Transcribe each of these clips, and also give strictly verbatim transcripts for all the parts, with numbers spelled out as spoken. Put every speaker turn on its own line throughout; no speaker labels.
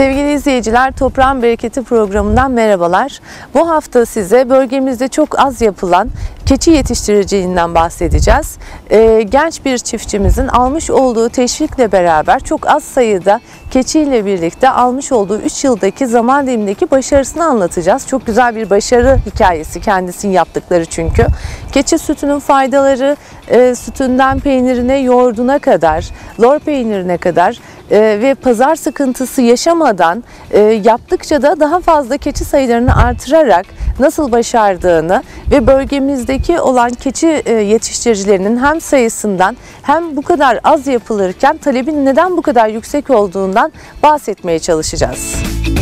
Sevgili izleyiciler, Toprağın Bereketi programından merhabalar. Bu hafta size bölgemizde çok az yapılan keçi yetiştiriciliğinden bahsedeceğiz. Ee, genç bir çiftçimizin almış olduğu teşvikle beraber çok az sayıda keçiyle birlikte almış olduğu üç yıldaki zaman dilimindeki başarısını anlatacağız. Çok güzel bir başarı hikayesi kendisinin yaptıkları çünkü. Keçi sütünün faydaları, e, sütünden peynirine, yoğurduna kadar, lor peynirine kadar e, ve pazar sıkıntısı yaşamadan e, yaptıkça da daha fazla keçi sayılarını artırarak nasıl başardığını ve bölgemizdeki olan keçi e, yetiştiricilerinin hem sayısından hem bu kadar az yapılırken talebin neden bu kadar yüksek olduğundan bahsetmeye çalışacağız.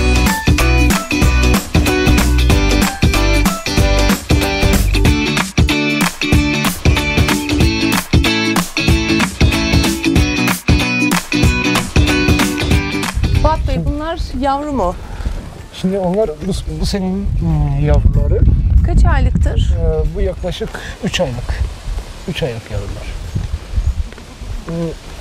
Fuat Bey, bunlar yavru mu?
Şimdi onlar bu, bu senenin e, yavruları.
Kaç aylıktır?
E, bu yaklaşık üç aylık. üç aylık yavrular. E,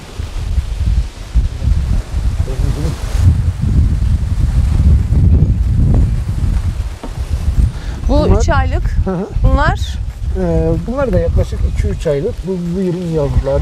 Bu üç aylık.
Hı hı.
Bunlar?
E, bunlar da yaklaşık iki üç aylık. Bu, bu yılın yavruları.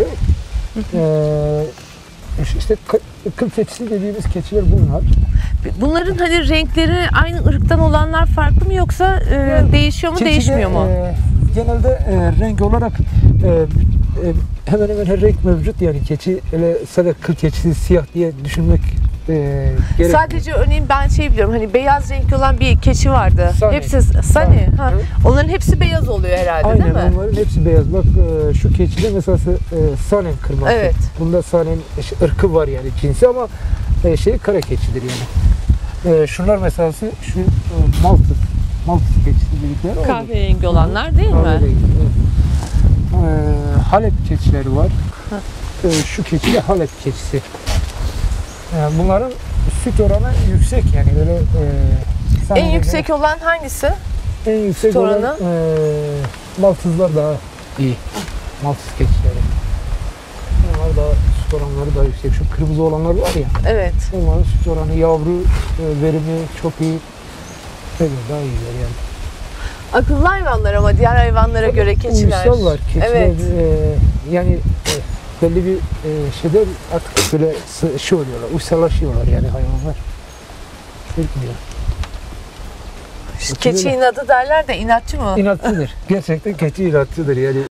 E, işte kıl keçisi dediğimiz keçiler bunlar.
Bunların hani renkleri aynı ırktan olanlar farklı mı, yoksa e,
Yani
değişiyor mu,
keçide,
değişmiyor mu?
E, genelde e, renk olarak e, e, hemen hemen her renk mevcut. Yani keçi öyle sadece kıl keçisi siyah diye düşünmek e, gerekmiyor.
Sadece örneğin ben şey biliyorum, hani beyaz renkli olan bir keçi vardı.
Sani.
Hepsi Sani. Ha.
Evet.
Onların hepsi beyaz oluyor herhalde,
Aynen,
değil mi?
onların hepsi beyaz. Bak e, şu keçide mesela e, Sanen kırması.
Evet.
Bunda Sanen ırkı var yani cinsi, ama e, şey kara keçidir yani. E, şunlar mesela şu e, Maltız. Maltız keçisi dedikleri.
Kahverengi olanlar değil mi?
Kahverengi, evet. E, Halep keçileri var. E, şu keçi de Halep keçisi. E, bunların süt oranı yüksek yani böyle. E,
En yüksek olan hangisi?
En yüksek
süt
olan
oranı?
e, Maltızlar daha iyi. Maltız keçileri. Onlar daha süt oranları daha yüksek. Şu kırmızı olanlar var ya.
Evet.
Onların süt oranı, yavru e, verimi çok iyi. Evet, daha iyiler yani.
Akıllı hayvanlar ama diğer hayvanlara göre keçiler.
Uysallar. Keçiler
Evet.
e, yani e, belli bir e, şeyde artık böyle şey oluyorlar. Uysallaşıyorlar yani hayvanlar. Bilmiyor.
Keçi inadı derler de, inatçı mı?
İnatçıdır. Gerçekten keçi inatçıdır yani.